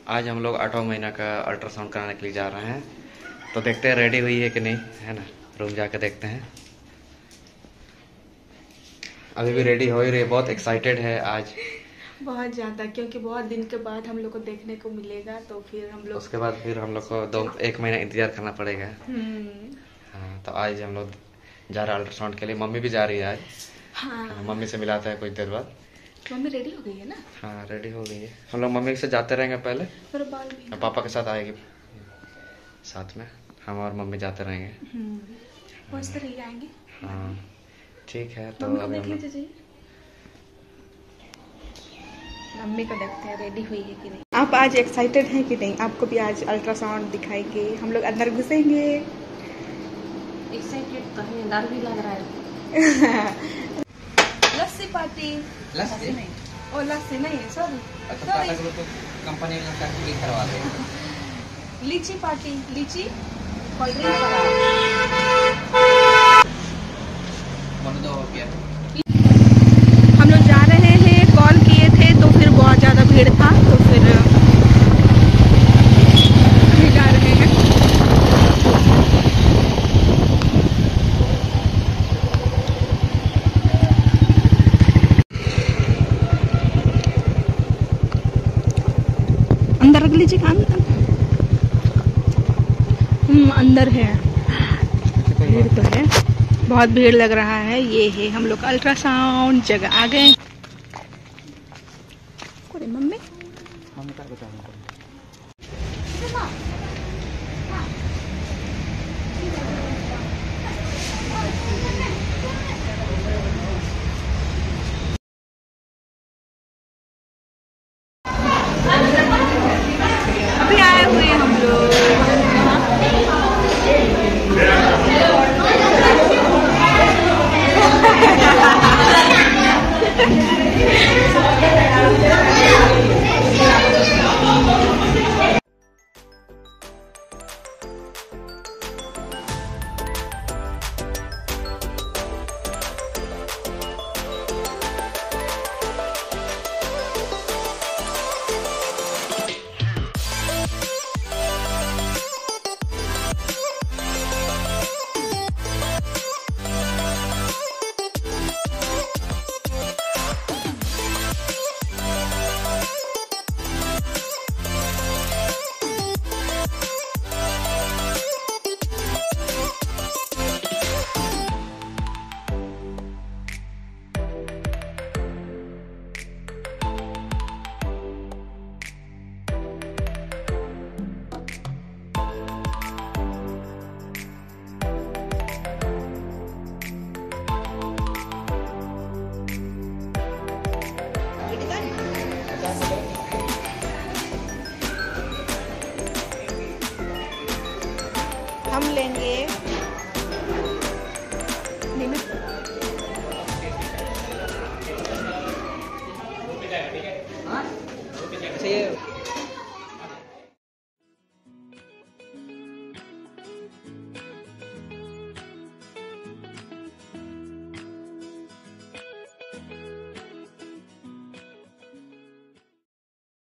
आज हम लोग 8वां महीना का अल्ट्रासाउंड कराने के लिए जा रहे हैं। तो देखते हैं रेडी हुई है कि नहीं, है ना। रूम जाके देखते हैं। अभी भी रेडी हो ही रही है, बहुत एक्साइटेड है आज बहुत ज़्यादा, क्योंकि बहुत दिन के बाद हम लोग को देखने को मिलेगा। तो फिर हम लोग उसके बाद फिर हम लोग को 1 महीना इंतजार करना पड़ेगा। हाँ, तो आज हम लोग जा रहे हैं अल्ट्रासाउंड के लिए। मम्मी भी जा रही है आज। हाँ, मम्मी से मिलाते हैं कुछ देर बाद। मम्मी रेडी हो गई है ना। हाँ, रेडी हो गई है। हम लोग मम्मी से जाते रहेंगे पहले, मेरे बाल भी और पापा के साथ आएगी साथ में। हम और मम्मी जाते रहेंगे। पहुँचते रहिए, आएंगे। हाँ ठीक है। तो मम्मी को अभी देख हम लोग लीजिए। मम्मी को देखते हैं रेडी हुई है कि नहीं। आप आज एक्साइटेड हैं कि नहीं? आपको भी आज अल्ट्रासाउंड दिखाएंगे, हम लोग अंदर घुसेंगे। एक्साइटेड तो है, डर भी लग रहा है। लस्सी पार्टी। लस्सी नहीं, ओ लस्सी नहीं है, सॉरी। कंपनी में करवा देंगे। लीची पार्टी, लीची कोल्ड ड्रिंक। हम लोग जा रहे हैं, कॉल किए थे तो फिर बहुत ज़्यादा भीड़ था, तो फिर अभी जा रहे हैं। अंदर रख लीजिए काम। अंदर है, भीड़ तो है, बहुत भीड़ लग रहा है। ये है हम लोग का अल्ट्रासाउंड जगह आ गए। मम्मी का बता